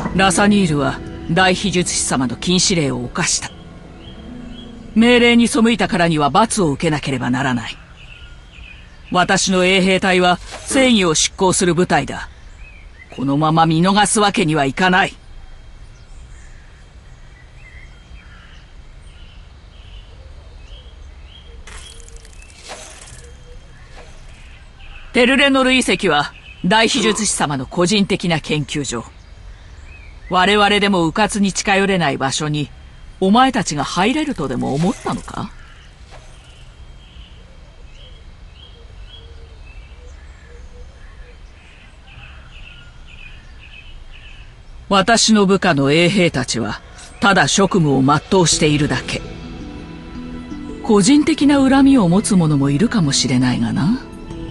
ラサニールは大秘術師様の禁止令を犯した。命令に背いたからには罰を受けなければならない。私の衛兵隊は正義を執行する部隊だ。このまま見逃すわけにはいかない。テルレノル遺跡は大秘術師様の個人的な研究所。我々でも迂闊に近寄れない場所にお前たちが入れるとでも思ったのか？私の部下の衛兵たちはただ職務を全うしているだけ。個人的な恨みを持つ者もいるかもしれないがな。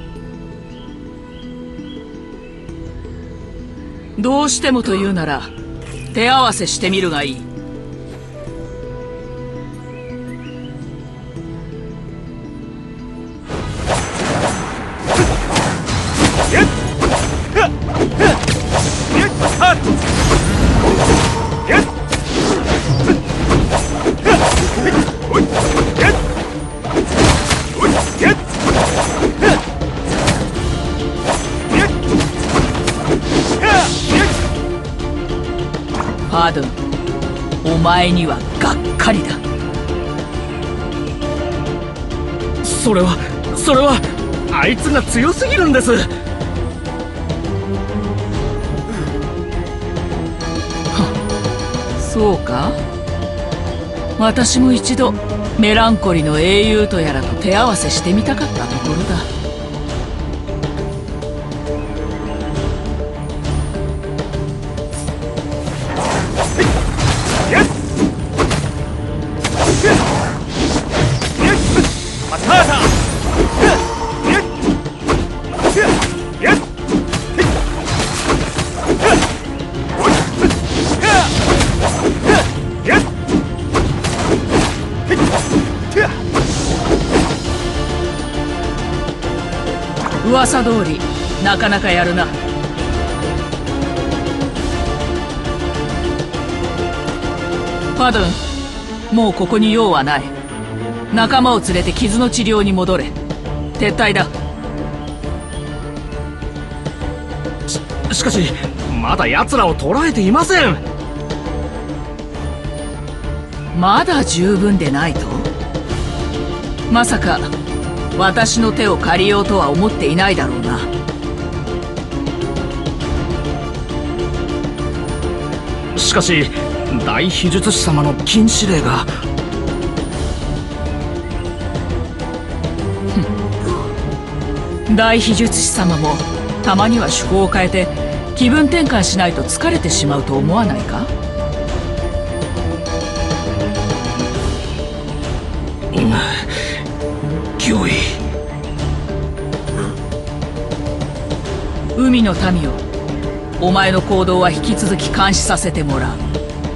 どうしてもというなら手合わせしてみるがいい。パドゥン、お前にはがっかりだ。 それはあいつが強すぎるんです。 そうか。私も一度メランコリの英雄とやらと手合わせしてみたかったところだ。噂通りなかなかやるな。パドゥン、もうここに用はない。仲間を連れて傷の治療に戻れ。撤退だ。 しかしまだ奴らを捕らえていません。 まだ十分でないと？まさか私の手を借りようとは思っていないだろうな。 しかし大秘術師様の禁止令が。 大秘術師様もたまには趣向を変えて気分転換しないと疲れてしまうと思わないか？ 御意。 海の民よ、お前の行動は引き続き監視させてもらう。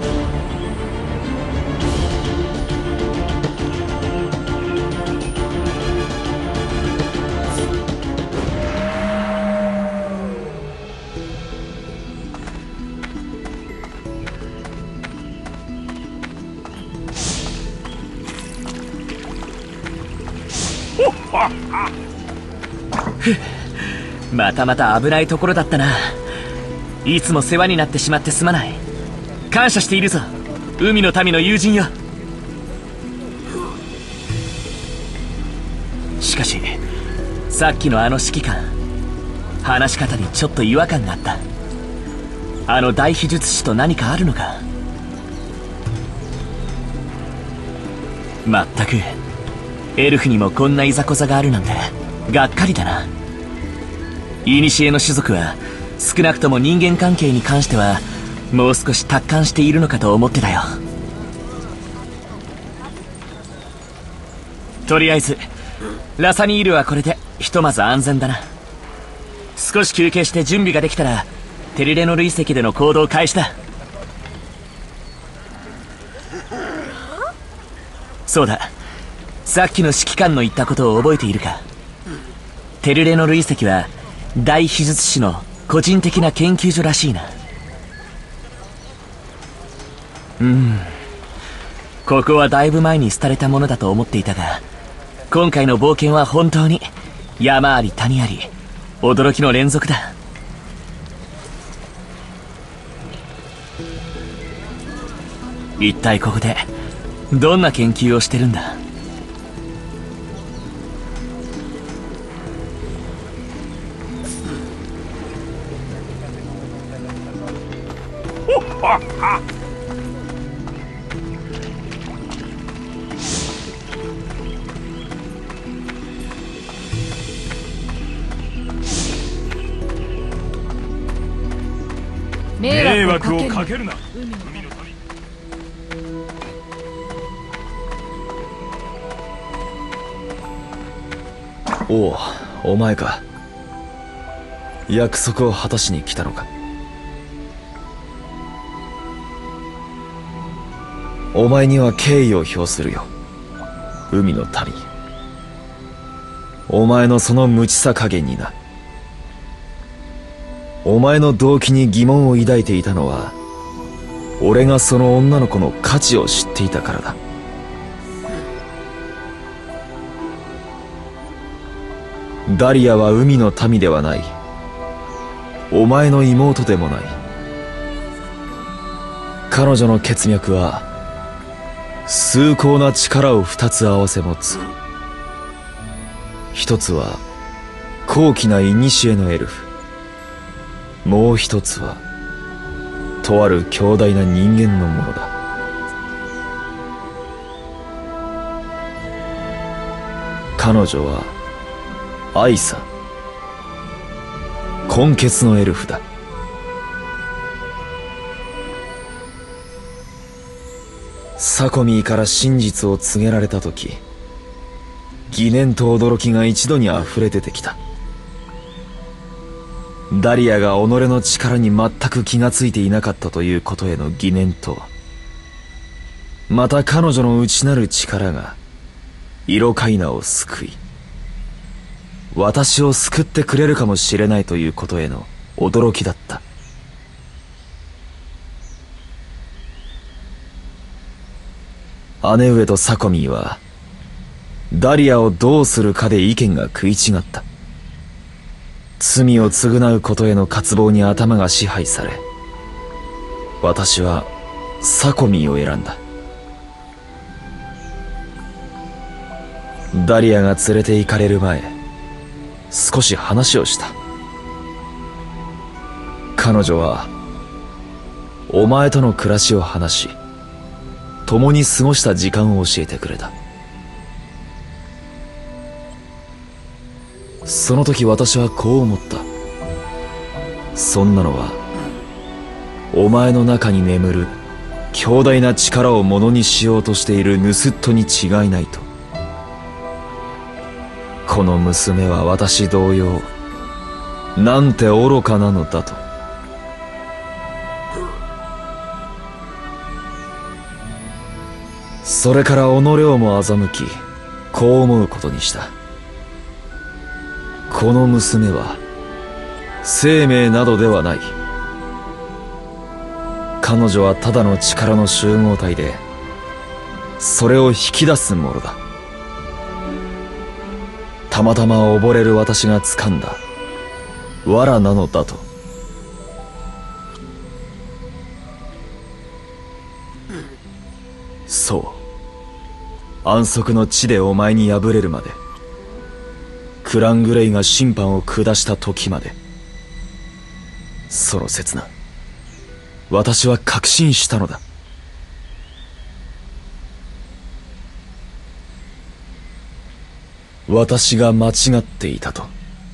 またまた危ないところだったな。いつも世話になってしまってすまない。感謝しているぞ、海の民の友人よ。しかしさっきのあの指揮官、話し方にちょっと違和感があった。あの大秘術師と何かあるのか？まったくエルフにもこんないざこざがあるなんてがっかりだな。古の種族は少なくとも人間関係に関してはもう少し達観しているのかと思ってたよ。とりあえずラサニールはこれでひとまず安全だな。少し休憩して準備ができたらテルレノル遺跡での行動開始だ。そうだ、さっきの指揮官の言ったことを覚えているか？テルレノル遺跡は大秘術師の個人的な研究所らしいな。 ここはだいぶ前に廃れたものだと思っていたが、今回の冒険は本当に山あり谷あり、驚きの連続だ。一体ここでどんな研究をしてるんだ？ 迷惑をかけるな。 おう、お前か。約束を果たしに来たのか。お前には敬意を表するよ、海の民。お前のその無知さ加減にな。お前の動機に疑問を抱いていたのは、俺がその女の子の価値を知っていたからだ。ダリアは海の民ではない。お前の妹でもない。彼女の血脈は崇高な力を二つ合わせ持つ。一つは高貴な古のエルフ、もう一つはとある強大な人間のものだ。彼女はアイサ、混血のエルフだ。サコミーから真実を告げられた時、疑念と驚きが一度に溢れ出てきた。ダリアが己の力に全く気がついていなかったということへの疑念と、また彼女の内なる力がイロカイナを救い、私を救ってくれるかもしれないということへの驚きだった。姉上とサコミーはダリアをどうするかで意見が食い違った。罪を償うことへの渇望に頭が支配され、私はサコミーを選んだ。ダリアが連れて行かれる前、少し話をした。彼女はお前との暮らしを話し、共に過ごした時間を教えてくれた。その時私はこう思った。そんなのはお前の中に眠る強大な力をものにしようとしている盗人に違いないと。この娘は私同様、なんて愚かなのだと。それから己をも欺き、こう思うことにした。この娘は生命などではない。彼女はただの力の集合体で、それを引き出すものだ。たまたま溺れる私が掴んだ藁なのだと。そう、安息の地でお前に敗れるまで、クラングレイが審判を下した時まで、その刹那、私は確信したのだ。私が間違っていたと。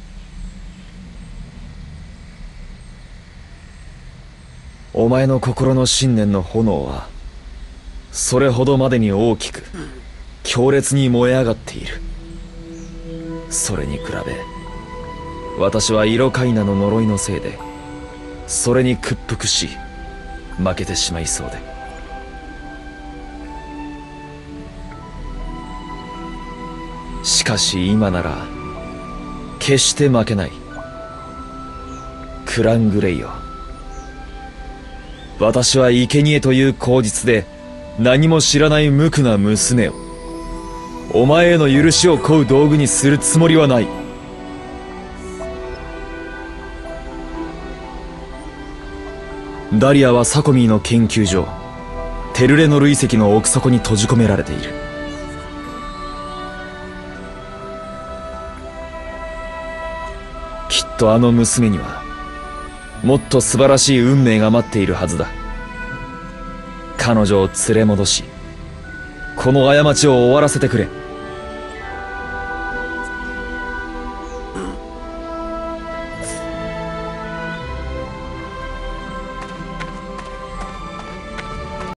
お前の心の信念の炎はそれほどまでに大きく強烈に燃え上がっている。それに比べ私はイロカイナの呪いのせいでそれに屈服し負けてしまいそうで。しかし今なら決して負けない。クラングレイよ、 私は生贄という口実で何も知らない無垢な娘をお前への許しを請う道具にするつもりはない。ダリアはサコミーの研究所テルレノル遺跡の奥底に閉じ込められている。きっとあの娘にはもっと素晴らしい運命が待っているはずだ。彼女を連れ戻しこの過ちを終わらせてくれ。